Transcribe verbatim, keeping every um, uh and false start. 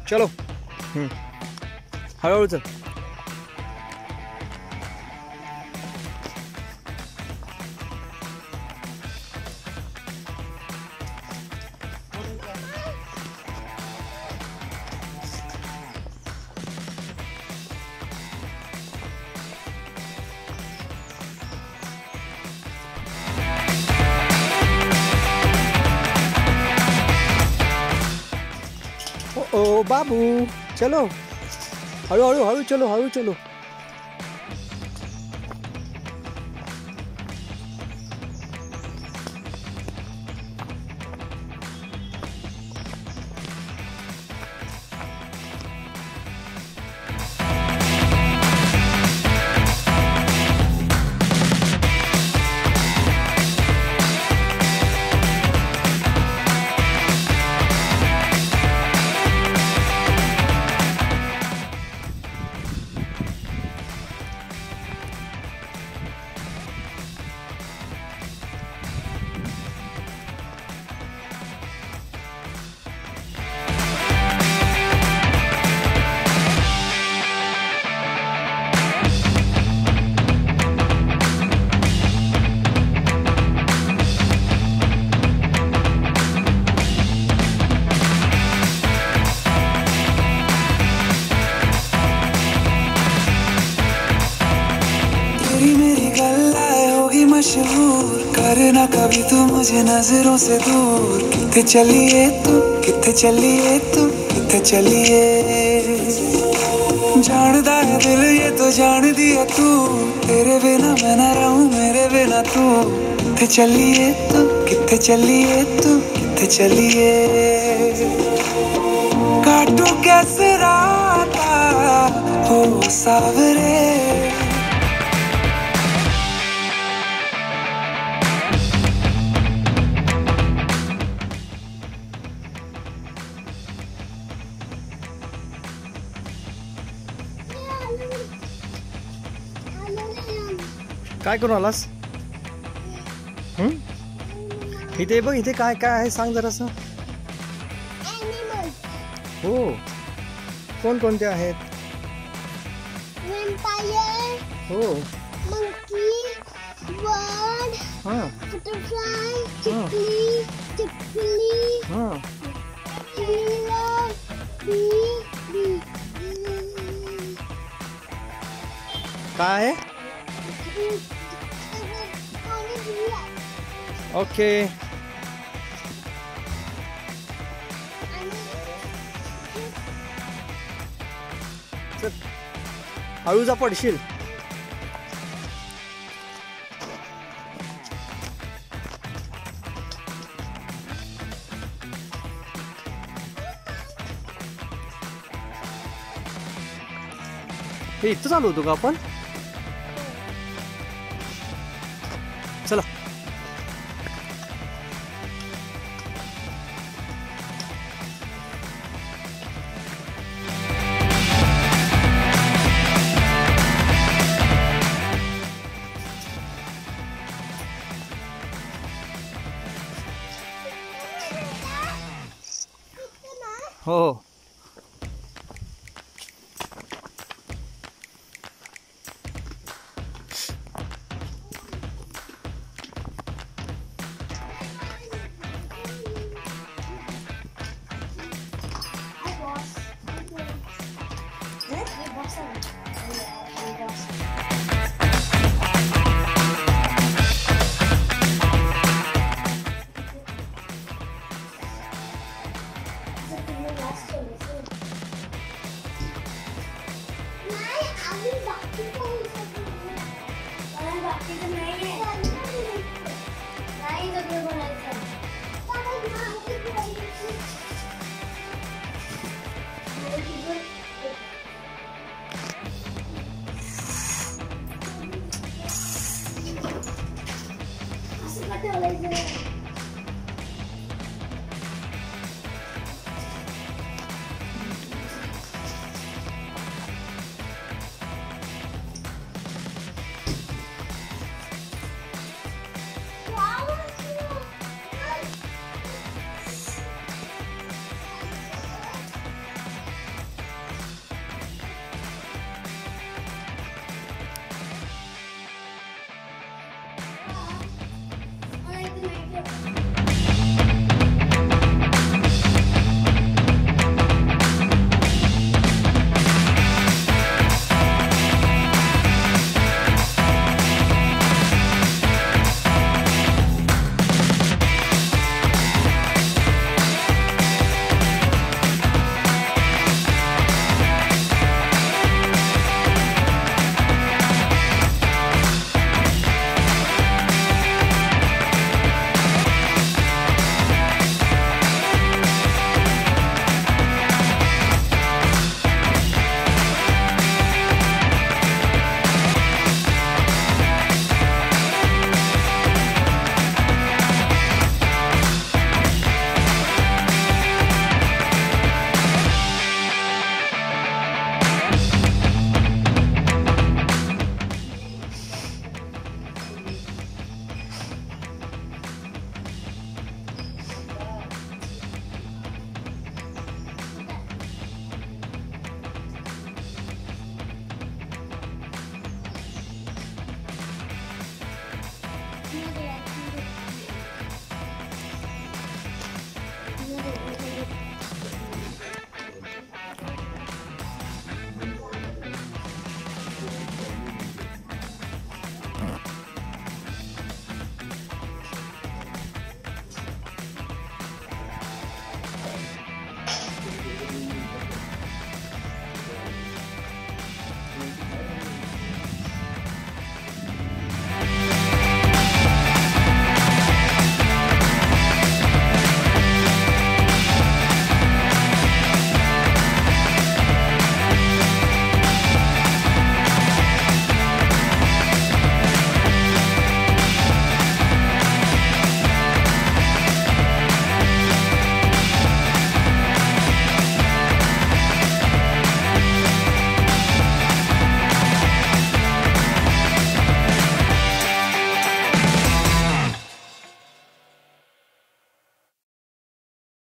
चलो हळूहळू चल. ओ बाबू चलो हळू हळू हळू चलो हळू चलो. मेरी गल्लाए होगी मशहूर, करना कभी तू मुझे नजरों से दूर. किथे चलिए तू, किथे चलिए तू, किथे चलिए. जानदा है दिल ये तो जान दिया तू, तेरे बिना मैं ना रहूं मेरे बिना तू. किथे चलिए तू, किथे चलिए तू, किथे चलिए. काटू कैसे राता हो सावरे. काय करून आलास? हम्म इथे बघ, इथे काय काय आहे सांग जरासं. हो कोण कोणते आहेत? हो monkey, bird, हां butterfly, chickly, chickly, हां bee, bee. काय आहे? ओके चल हळू जा पडशील. हे इथं चालू होतो का आपण? चला हो Like